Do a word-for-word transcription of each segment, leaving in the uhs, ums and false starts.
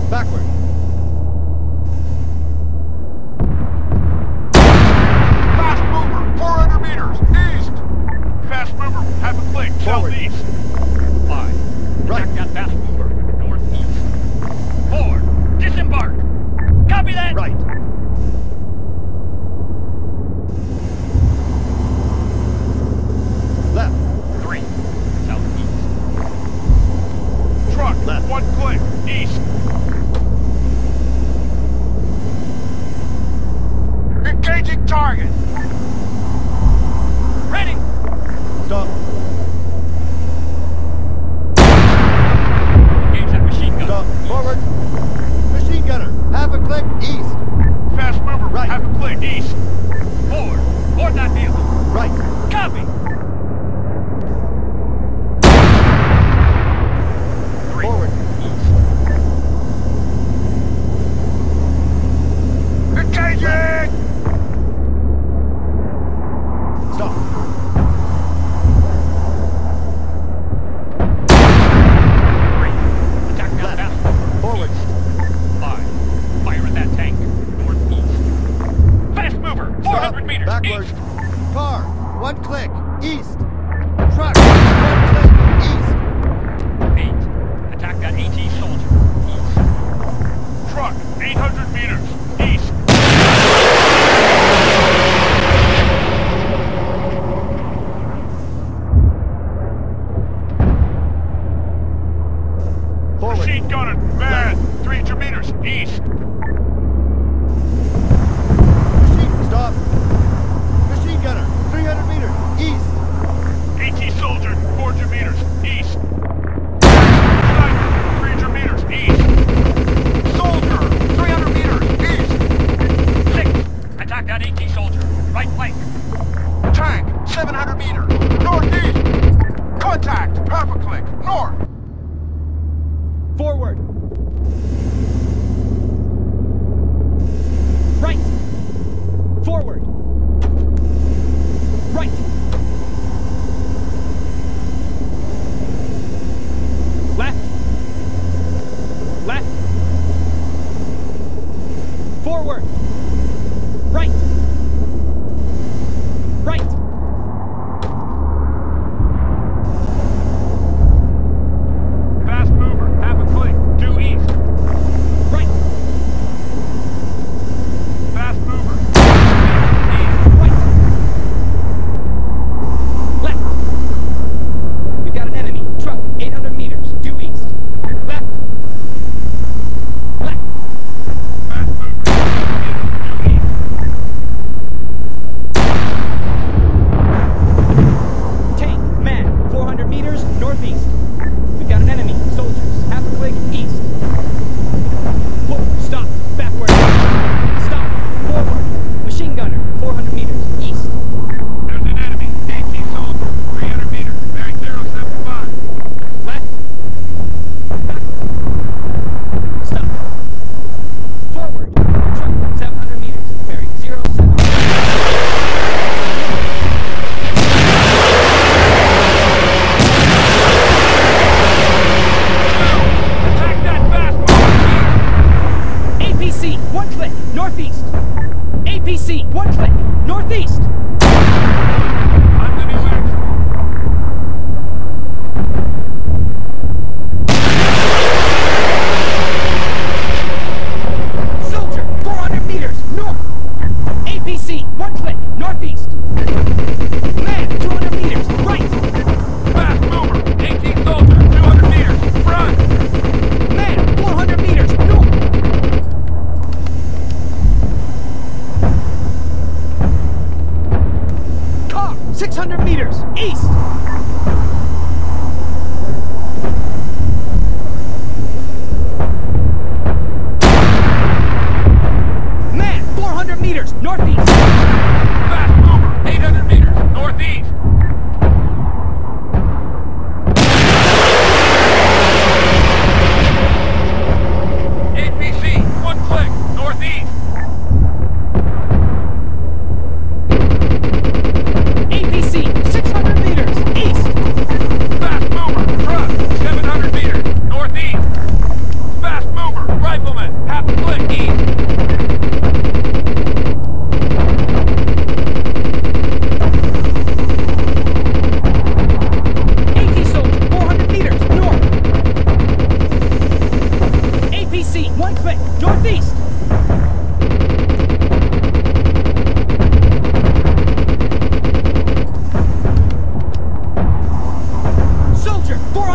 Backward. Fast mover, four hundred meters, east. Fast mover, have a click, Forward. southeast. Five. Right. Attack that fast mover, northeast. Four. Disembark. Copy that. Right. Left. Three. Southeast. Truck, Left. one click, east. Engaging target. Ready. Stop. Engage that machine gun. Stop. Forward. Machine gunner. Half a click east. Fast mover, Right. have a click, east. Forward. Board that vehicle. Right. Copy. Three. Forward. East. Engaging! Stop. Three. Attack that Left. fast. Forward. Five. Fire at that tank. Northeast. Fast mover, four hundred Stop. meters. Backward. East. Car. One click east. Truck. One click east. Eight. Attack that AT soldier. East. Truck, eight hundred meters. East. Forward. Machine gunner, man, three hundred meters. East. Machine. Stop. Machine gunner. three hundred meters east. AT soldier, four hundred meters. East. Sniper, three hundred meters. East. Soldier, three hundred meters. East. Six. Attack that AT soldier. Right flank. Tank, seven hundred meters. Northeast. Contact, half a click. North. Forward. Right. Forward. Right.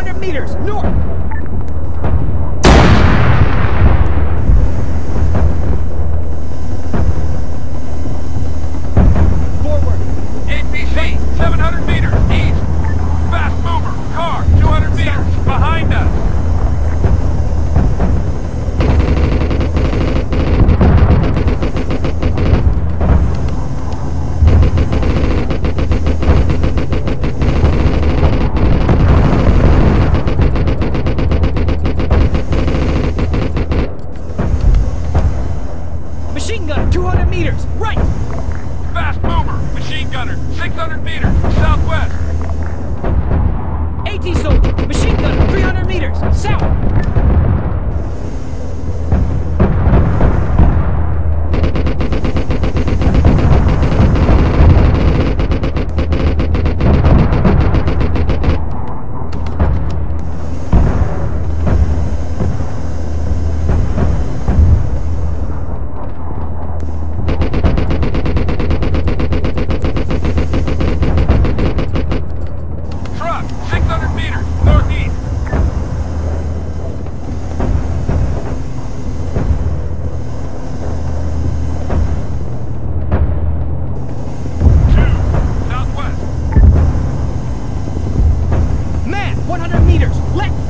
hundred meters, north! Forward! A P C, seven hundred meters, east. Fast mover, car, two hundred meters, behind us. Machine gun, two hundred meters, right! Fast mover, machine gunner, six hundred meters, southwest. AT soldier, machine gun, three hundred meters, south! Truck, six hundred meters, northeast. Two, southwest. Man, one hundred meters, left!